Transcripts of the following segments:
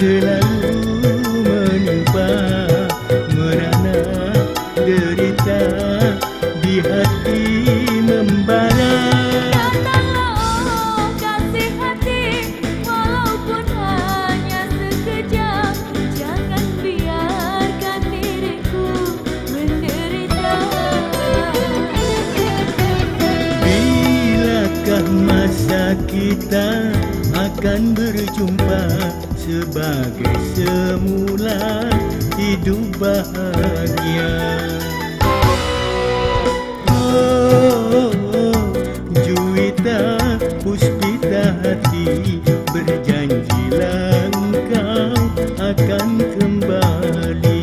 selalu menimpa, merana derita di hati membara. Datanglah kasih hati, walaupun hanya sekejap, jangan biarkan diriku menderita. Bilakah masa kita akan berjumpa sebagai semula hidup bahagia? Juwita puspita hati, berjanjilah engkau akan kembali.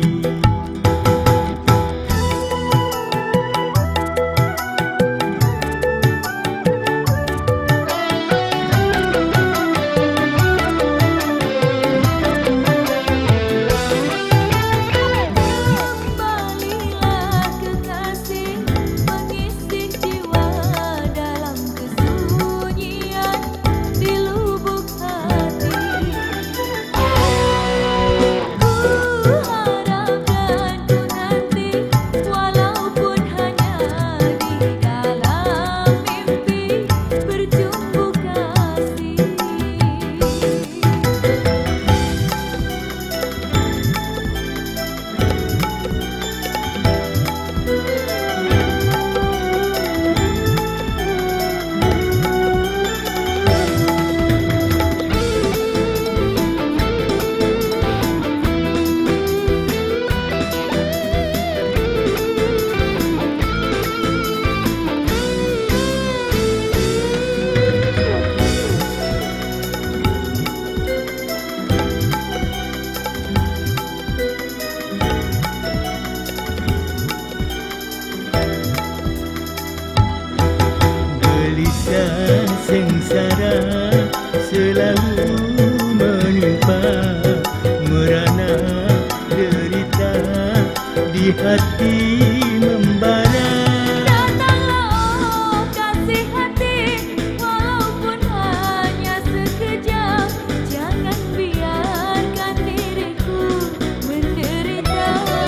Gelisah sengsara selalu menimpa, merana derita di hati membara. Datanglah kasih hati, walaupun hanya sekejap, jangan biarkan diriku menderita.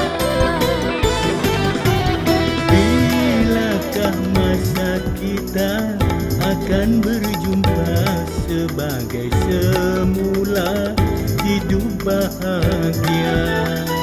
Bilakah masa kita akan berjumpa sebagai semula hidup bahagia?